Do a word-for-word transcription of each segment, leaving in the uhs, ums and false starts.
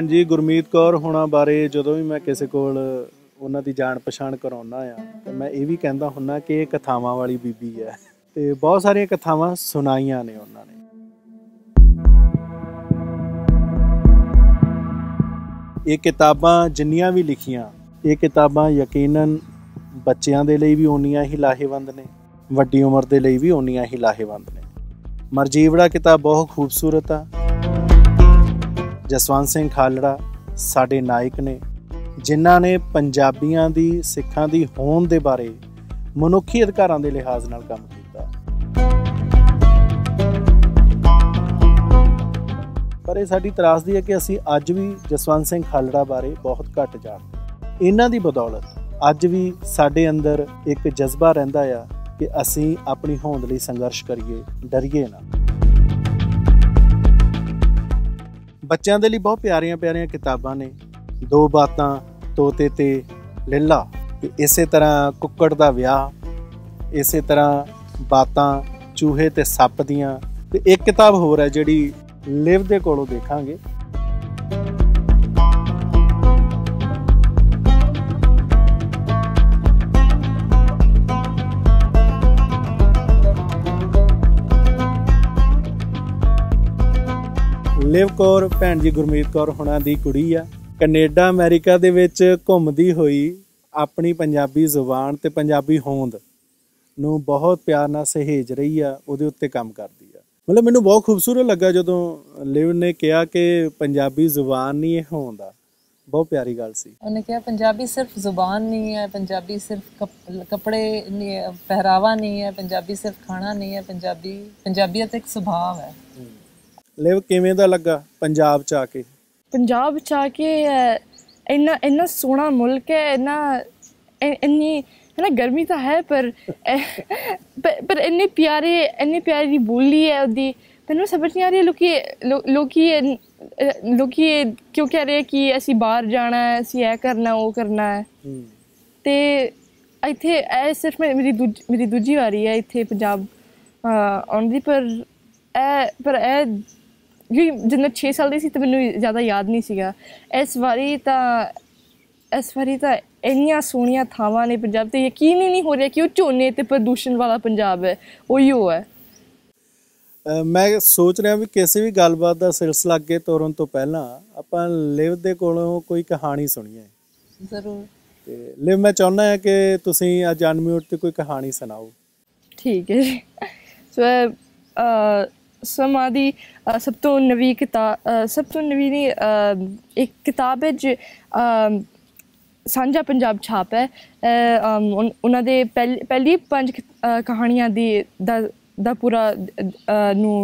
भैन जी गुरमीत कौर होना बारे जदों भी मैं किसी कोल उन्हां दी जान पछाण कराउंदा आ ते मैं ये भी कहंदा हुन्ना कि ये कथावां वाली बीबी है ते बहुत सारियां कथावां सुनाईयां ने उन्हां ने। ये किताबां जिन्नियां भी लिखियां ये किताबां यकीनन बच्चों के लिए भी उन्नियां ही लाहेवंद ने, वड्डी उम्र के लिए भी उन्नियां ही लाहेवंद ने। मरजीवड़ा किताब बहुत खूबसूरत आ। जसवंत सिंह खालड़ा साडे नायक ने जिन्हां ने पंजाबियां दी सिखां दी होंद दे बारे मनुखी अधिकारां दे लिहाज नाल काम कीता। पर ये साडी त्रासदी है कि असीं अज भी जसवंत सिंह खालड़ा बारे बहुत घट जाणदे। इन्हां दी बदौलत अज भी साडे अंदर एक जज्बा रहिंदा आ कि असीं अपनी होंद लई संघर्ष करिए, डरिए ना। बच्चों के लिए बहुत प्यारियां प्यारियां किताबां ने, दो बातां तोते ते लीला, इस तरह कुक्कड़ दा विआह, इस तरह बातां चूहे ते सप दियां। ते एक किताब होर है जिहड़ी लिव दे कोलों देखांगे। लिव कौर भैन जी गुरमीत कौर होना दी कुड़ी आ, कनेडा अमेरिका दे विच घुमदी होई अपनी पंजाबी जुबान ते पंजाबी होंद नूं बहुत प्यार नाल सहेज रही आ, उहदे उत्ते काम करदी आ। मतलब मैनूं बहुत खूबसूरत लगा जदों लिव ने कहा कि पंजाबी जुबान नहीं है होंद आ। बहुत प्यारी गल सी। उन्हें कहा पंजाबी सिर्फ जुबान नहीं है, पंजाबी सिर्फ कप, कपड़े नहीं है, पहरावा नहीं है, पंजाबी सिर्फ खाना नहीं है, पंजाबी पंजाबियत एक सुभाव है। लिव किवें दा लगा पंजाब च आके? पंजाब च आके इन्ना इन्ना सोहना मुल्क है, इन्ना इन्नी है ना, गर्मी तो है पर पर, पर इन्नी प्यारे इन्नी प्यारी बोली है उदी। मैनूं समझ नहीं आ रही लोकी लोकी लोकी क्यों कह रहे कि असीं बाहर जाना है, असीं ऐ करना वो करना है। ते इत्थे ए सिर्फ मेरी दूजी मेरी दूजी वारी है इत्थे पंजाब आउण दी। पर ए पर ए जब मैं छे साल दी सी तो मैनूं ज़्यादा याद नहीं सीगा। इस वारी तो इस वारी तो इन्नियां सोहणियां थावां ने पंजाब ते यकीन ही नहीं हो रहा कि वो झोने ते प्रदूषण वाला पंजाब है, उही हो है। uh, मैं सोच रहा भी किसी भी गलबात का सिलसिला अगे तुरन तो पहला आपां लिव दे कोलों कोई कहानी सुणीए। जरूर। ते लिव मैं चाहुंदा है कि तुसीं अज अनम्यूट ते कोई कहानी सुनाओ। ठीक है जी। सो समां दी सब तो नवी किताब सब तो नवी नहीं एक किताब है जो सांझा पंजाब छाप है। उन्हां दे पहली पहली पंज कहानियां दी दा दा पूरा नूं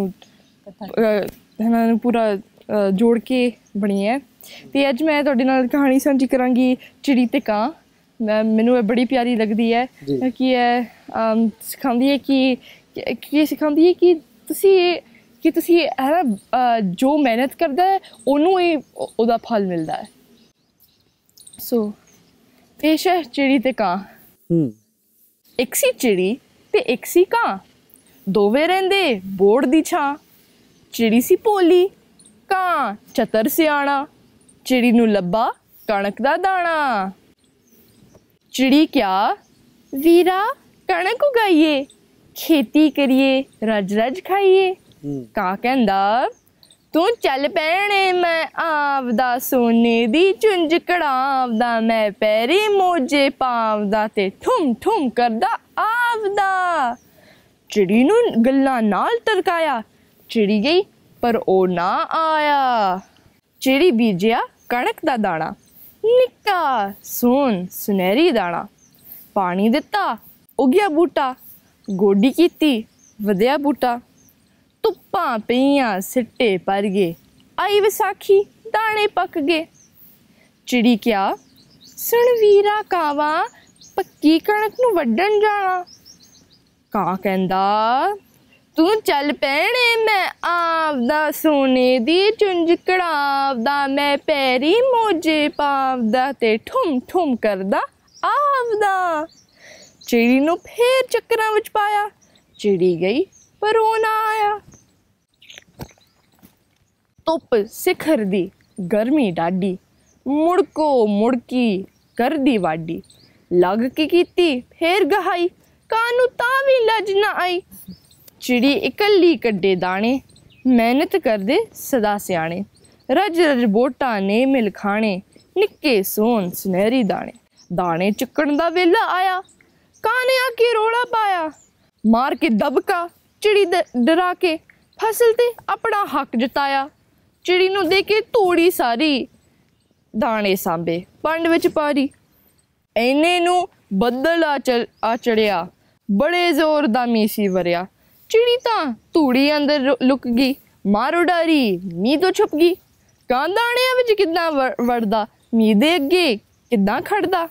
पूरा जोड़ के बनी है। ते अज मैं तुहाडे नाल कहानी सांझी करांगी चिड़ी ते कां। मैं मैनूं बड़ी प्यारी लगदी है कि सिखांदी है कि की सिखांदी है कि तुसी कि तुसी है ना जो मेहनत करदा है उन्होंने ही उहदा फल मिलता है। सो पेश है चिड़ी ते कां। एक सी चिड़ी ते एक सी कां, दोवे रहिंदे बोड़ दी छां। चिड़ी सी भोली, कां चतर सियाणा, चिड़ी नूं लब्भा कणक दा दाणा। चिड़ी क्या वीरा कणक उगाइए, खेती करिए रज रज खाइए। कां कहंदा तू चल पैणे मैं आवदा, सोने दी चुंझ कढ़ावदा, मैं पैरी मोजे पावदा ते ठुम ठुम करदा आवदा। चिड़ी नूं गल्लां नाल तरकाया, चिड़ी गई पर ओ ना आया। चिड़ी बीजिया कणक दा दाणा, निक्का सोन सुनहरी दाणा। पानी दिता उगया बूटा, गोडी कीती वधिया बूटा। धुप्पां पईयां सिट्टे पर गए, आई विसाखी दाणे पक गए। चिड़ी क्या सुन वीरा कावा, पक्की कणक नूं वड्डण जाना। कां कहंदा तू चल पैणे मैं आवदा, सोने दी चुंझ कढ़ावदा, मैं पैरी मोजे पावदा ते ठुम ठुम करदा आवदा। चिड़ी नूं फेर चक्करां विच पाया, चिड़ी गई पर वो ना आया। धुप सिखर दी गर्मी डाडी मुड़को मुड़की कर दी वाडी लग के कीती फेर गहाई कानू तां भी लज ना आई चिड़ी इकल्ली कड्डे दाने मेहनत करदे सदा स्याणे रज रज बोटा ने मिल खाने निक्के सोन सुनहरी दाने दाने चुक्कण दा वेला आया काने आके रोड़ा पाया मार के दबका चिड़ी डरा के फसल ते अपना हक जताया चिड़ी नू दे के तोड़ी सारी दाने सांबे पंड विच पारी इन्ने नू बदल आ चल आ चढ़िया बड़े जोर दा मीं सी वरिया चिड़ी तां धूड़ी अंदर लुक गई मारो डारी मीं तो छुप गई कां दाणियां विच किद्दां वड़दा मीं दे अगे किद्दां खड़दा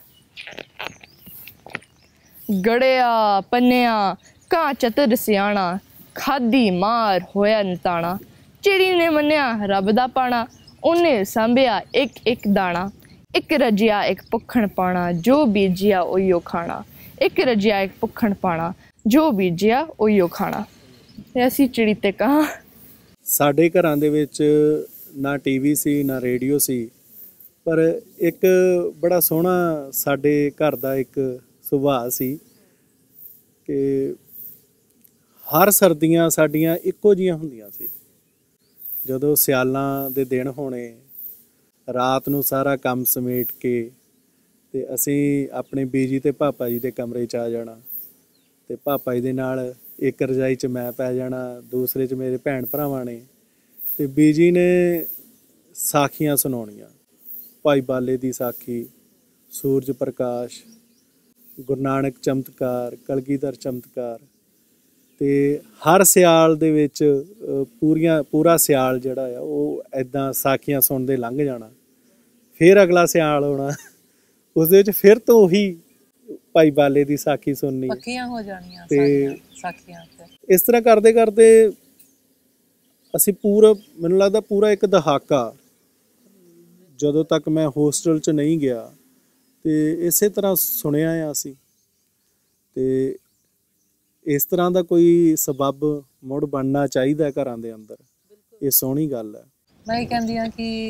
गड़िया पन्निया कां चतर सियाणा खादी मार होया नताणा चिड़ी ने मन्निया रब दा पाना उन्ने सांभिया एक एक दाना एक रजिया एक भुखण पाना जो बीजिया ओयो खाना एक रजिया एक भुखण पाना जो बीजिया ओयो खाना ऐसी चिड़ी ते कहा ਸਾਡੇ ਘਰਾਂ ਦੇ ਵਿੱਚ ਨਾ ਟੀਵੀ ਸੀ ਨਾ ਰੇਡੀਓ ਸੀ ਪਰ ਇੱਕ ਬੜਾ ਸੋਹਣਾ ਸਾਡੇ ਘਰ ਦਾ ਇੱਕ ਸੁਭਾਅ ਸੀ ਕਿ ਹਰ ਸਰਦੀਆਂ ਸਾਡੀਆਂ ਇੱਕੋ ਜਿਹੀਆਂ ਹੁੰਦੀਆਂ ਸੀ ਜਦੋਂ ਸਿਆਲਾਂ ਦੇ ਦਿਨ ਹੋਣੇ ਰਾਤ ਨੂੰ ਸਾਰਾ ਕੰਮ ਸਮੇਟ ਕੇ ਤੇ ਅਸੀਂ ਆਪਣੇ ਬੀਜੀ ਤੇ ਪਾਪਾ ਜੀ ਦੇ ਕਮਰੇ 'ਚ ਆ ਜਾਣਾ ਤੇ ਪਾਪਾ ਜੀ ਦੇ ਨਾਲ ਇੱਕ ਰਜਾਈ 'ਚ ਮੈਂ ਪੈ ਜਾਣਾ ਦੂਸਰੇ 'ਚ ਮੇਰੇ ਭੈਣ ਭਰਾਵਾਂ ਨੇ ਤੇ ਬੀਜੀ ਨੇ ਸਾਖੀਆਂ ਸੁਣਾਉਣੀਆਂ ਭਾਈ ਬਾਲੇ ਦੀ ਸਾਖੀ ਸੂਰਜ ਪ੍ਰਕਾਸ਼ ਗੁਰੂ ਨਾਨਕ ਚਮਤਕਾਰ ਕਲਗੀਧਰ ਚਮਤਕਾਰ ਤੇ ਹਰ ਸਿਆਲ ਦੇ ਵਿੱਚ ਪੂਰੀਆਂ ਪੂਰਾ ਸਿਆਲ ਜਿਹੜਾ ਆ ਉਹ ਇੱਦਾਂ ਸਾਖੀਆਂ ਸੁਣਦੇ ਲੰਘ ਜਾਣਾ ਫਿਰ ਅਗਲਾ ਸਿਆਲ ਆਉਣਾ ਉਸ ਦੇ ਵਿੱਚ ਫਿਰ ਤੋਂ ਉਹੀ ਭਾਈ ਬਾਲੇ ਦੀ ਸਾਖੀ ਸੁਣਨੀ ਪੱਕੀਆਂ ਹੋ ਜਾਣੀਆਂ ਤੇ ਸਾਖੀਆਂ ਇਸ ਤਰ੍ਹਾਂ ਕਰਦੇ ਕਰਦੇ ਅਸੀਂ ਪੂਰਾ ਮੈਨੂੰ ਲੱਗਦਾ ਪੂਰਾ ਇੱਕ ਦਹਾਕਾ ਜਦੋਂ ਤੱਕ ਮੈਂ ਹੋਸਟਲ 'ਚ ਨਹੀਂ ਗਿਆ ਤੇ ਇਸੇ ਤਰ੍ਹਾਂ ਸੁਣਿਆ ਆ ਅਸੀਂ ਤੇ ਇਸ ਤਰ੍ਹਾਂ ਦਾ ਕੋਈ ਸਬੱਬ ਮੁੜ ਬਣਨਾ ਚਾਹੀਦਾ ਘਰਾਂ ਦੇ ਅੰਦਰ ਇਹ ਸੋਹਣੀ ਗੱਲ ਹੈ ਮੈਂ ਇਹ ਕਹਿੰਦੀ ਹਾਂ ਕਿ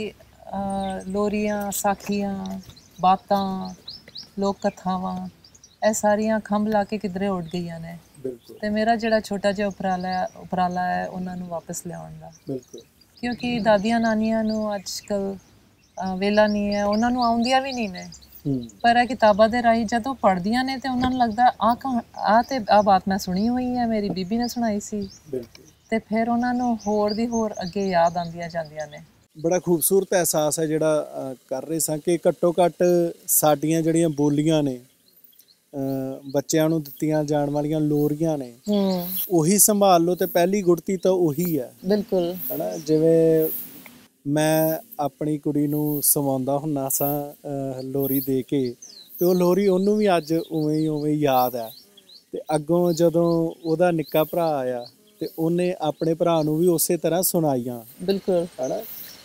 ਲੋਰੀਆਂ ਸਾਖੀਆਂ ਬਾਤਾਂ ਲੋਕ ਕਥਾਵਾਂ ਇਹ ਸਾਰੀਆਂ ਖੰਭ ਲਾ ਕੇ ਕਿਧਰੇ ਉੱਡ ਗਈਆਂ ਨੇ ਤੇ ਮੇਰਾ ਜਿਹੜਾ ਛੋਟਾ ਜਿਹਾ ਉਪਰਾਲਾ ਉਪਰਾਲਾ ਹੈ ਉਹਨਾਂ ਨੂੰ ਵਾਪਸ ਲਿਆਉਣ ਦਾ ਬਿਲਕੁਲ ਕਿਉਂਕਿ ਦਾਦੀਆਂ ਨਾਨੀਆਂ ਨੂੰ ਅੱਜ ਕੱਲ੍ਹ ਵੇਲਾ ਨਹੀਂ ਹੈ ਉਹਨਾਂ ਨੂੰ ਆਉਂਦੀਆਂ ਵੀ ਨਹੀਂ ਨੇ ਪਰ ਇਹ ਕਿਤਾਬਾਂ ਦੇ ਰਾਹੀਂ ਜਦੋਂ ਪੜ੍ਹਦੀਆਂ ਨੇ ਤੇ ਉਹਨਾਂ ਨੂੰ ਲੱਗਦਾ ਆਹ ਕਹਾ ਆਹ ਤੇ ਆਹ ਬਾਤ ਮੈਂ ਸੁਣੀ ਹੋਈ ਹੈ ਮੇਰੀ ਬੀਬੀ ਨੇ ਸੁਣਾਈ ਸੀ ਤੇ ਫਿਰ ਉਹਨਾਂ ਨੂੰ ਹੋਰ ਦੀ ਹੋਰ ਅੱਗੇ ਯਾਦ ਆਉਂਦੀਆਂ ਜਾਂਦੀਆਂ ਨੇ ਬੜਾ ਖੂਬਸੂਰਤ ਅਹਿਸਾਸ ਹੈ ਜਿਹੜਾ ਕਰ ਰਹੇ ਸਾਂ ਕਿ ਘੱਟੋ ਘੱਟ ਸਾਡੀਆਂ ਜਿਹੜੀਆਂ ਬੋਲੀਆਂ ਨੇ ਬੱਚਿਆਂ ਨੂੰ ਦਿੱਤੀਆਂ ਜਾਣ ਵਾਲੀਆਂ ਲੋਰੀਆਂ ਨੇ ਉਹੀ ਸੰਭਾਲ ਲਓ ਤੇ ਪਹਿਲੀ ਗੁੜਤੀ ਤਾਂ ਉਹੀ ਹੈ ਬਿਲਕੁਲ ਹਨਾ ਜਿਵੇਂ ਮੈਂ ਆਪਣੀ ਕੁੜੀ ਨੂੰ ਸਵਾਉਂਦਾ ਹੁੰਦਾ ਸਾਂ ਲੋਰੀ ਦੇ ਕੇ ਤੇ ਉਹ ਲੋਰੀ ਉਹਨੂੰ ਵੀ ਅੱਜ ਉਵੇਂ ਹੀ ਉਵੇਂ ਯਾਦ ਹੈ ਤੇ ਅੱਗੋਂ ਜਦੋਂ ਉਹਦਾ ਨਿੱਕਾ ਭਰਾ ਆਇਆ ਤੇ ਉਹਨੇ ਆਪਣੇ ਭਰਾ ਨੂੰ ਵੀ ਉਸੇ ਤਰ੍ਹਾਂ ਸੁਣਾਈਆਂ ਬਿਲਕੁਲ ਹਨਾ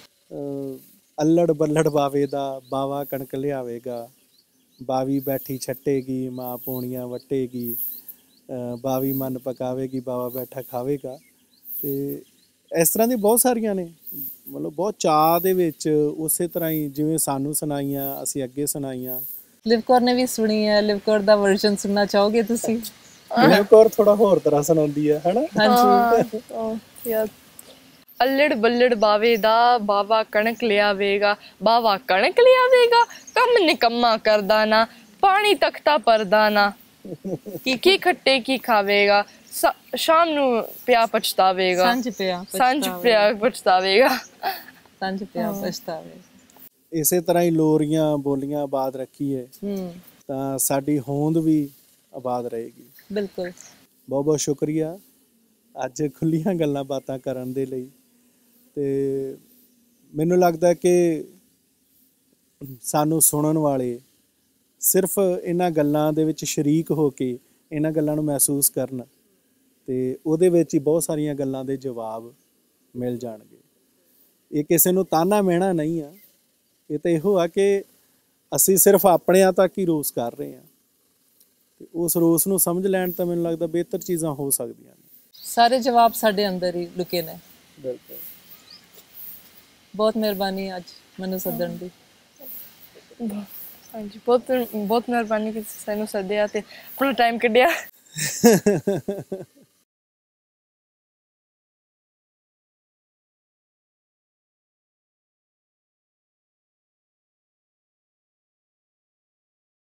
ਅੱਲੜ ਬੱਲੜ ਬਾਵੇ ਦਾ ਬਾਵਾ ਕਣਕ ਲਿਆਵੇਗਾ ਬਾਵੀ ਬੈਠੀ ਛੱਟੇਗੀ ਮਾਂ ਪੂਣੀਆਂ ਵੱਟੇਗੀ ਬਾਵੀ ਮਨ ਪਕਾਵੇਗੀ ਬਾਵਾ ਬੈਠਾ ਖਾਵੇਗਾ ਤੇ ਇਸ ਤਰ੍ਹਾਂ ਦੀ ਬਹੁਤ ਸਾਰੀਆਂ ਨੇ ਮਤਲਬ ਬਹੁਤ ਚਾਅ ਦੇ ਵਿੱਚ ਉਸੇ ਤਰ੍ਹਾਂ ਹੀ ਜਿਵੇਂ ਸਾਨੂੰ ਸੁਣਾਈਆਂ ਅਸੀਂ ਅੱਗੇ ਸੁਣਾਈਆਂ ਲਿਵ ਕੌਰ ਨੇ ਵੀ ਸੁਣੀ ਹੈ ਲਿਵ ਕੌਰ ਦਾ ਵਰਜ਼ਨ ਸੁਣਨਾ ਚਾਹੋਗੇ ਤੁਸੀਂ ਲਿਵ ਕੌਰ ਥੋੜਾ ਹੋਰ ਤਰ੍ਹਾਂ ਸੁਣਾਉਂਦੀ ਹੈ ਹਨਾ ਹਾਂਜੀ ਯਾਰ ਅੱਲੜ ਬੱਲੜ ਬਾਵੇ ਦਾ ਬਾਵਾ ਕਣਕ ਲਿਆਵੇਗਾ ਬਾਵਾ ਕਣਕ ਲਿਆਵੇਗਾ ਕੰਮ ਨਿਕੰਮਾ ਕਰਦਾ ਨਾ ਪਾਣੀ ਤਖਤਾ ਪਰਦਾ ਨਾ ਕੀ ਕੀ ਖੱਟੇ ਕੀ ਖਾਵੇਗਾ ਸ਼ਾਮ ਨੂੰ ਪਿਆ ਪਛਤਾਵੇਗਾ ਸਾਂਝ ਪਿਆ ਸਾਂਝ ਪਿਆ ਪਛਤਾਵੇਗਾ ਸਾਂਝ ਪਿਆ ਪਛਤਾਵੇਗਾ ਇਸੇ ਤਰ੍ਹਾਂ ਹੀ ਲੋਰੀਆਂ ਬੋਲੀਆਂ ਆਬਾਦ ਰੱਖੀਏ ਤਾਂ ਸਾਡੀ ਹੋਂਦ ਵੀ ਆਬਾਦ ਰਹੇਗੀ ਬਿਲਕੁਲ ਬਹੁਤ ਬਹੁਤ ਸ਼ੁਕਰੀਆ ਅੱਜ ਖੁੱਲੀਆਂ ਗੱਲਾਂ ਬਾਤਾਂ ਕਰਨ ਦੇ ਲਈ ਤੇ ਮੈਨੂੰ ਲੱਗਦਾ ਕਿ ਸਾਨੂੰ ਸੁਣਨ ਵਾਲੇ ਸਿਰਫ ਇਹਨਾਂ ਗੱਲਾਂ ਦੇ ਵਿੱਚ ਸ਼ਰੀਕ ਹੋ ਕੇ ਇਹਨਾਂ ਗੱਲਾਂ ਨੂੰ ਮਹਿਸੂਸ ਕਰਨ ਤੇ ਉਹਦੇ ਵਿੱਚ ਹੀ ਬਹੁਤ ਸਾਰੀਆਂ ਗੱਲਾਂ ਦੇ ਜਵਾਬ ਮਿਲ ਜਾਣਗੇ ਇਹ ਕਿਸੇ ਨੂੰ ਤਾਨਾ ਮਿਹਣਾ ਨਹੀਂ ਆ ਇਹ ਤਾਂ ਇਹੋ ਆ ਕਿ ਅਸੀਂ ਸਿਰਫ ਆਪਣਿਆਂ ਤੱਕ ਹੀ ਰੋਸ ਕਰ ਰਹੇ ਹਾਂ ਤੇ ਉਸ ਰੋਸ ਨੂੰ ਸਮਝ ਲੈਣ ਤਾਂ ਮੈਨੂੰ ਲੱਗਦਾ ਬਿਹਤਰ ਚੀਜ਼ਾਂ ਹੋ ਸਕਦੀਆਂ ਨੇ ਸਾਰੇ ਜਵਾਬ ਸਾਡੇ ਅੰਦਰ ਹੀ ਲੁਕੇ ਨੇ ਬਿਲਕੁਲ ਬਹੁਤ ਮਿਹਰਬਾਨੀ ਅੱਜ ਮੈਨੂੰ ਸੱਦਣ ਦੀ। ਹਾਂਜੀ ਬਹੁਤ ਬਹੁਤ ਮਿਹਰਬਾਨੀ ਕਿ ਤੁਸੀਂ ਸਾਨੂੰ ਸੱਦਿਆ ਤੇ ਆਪਣਾ ਟਾਈਮ ਕੱਢਿਆ।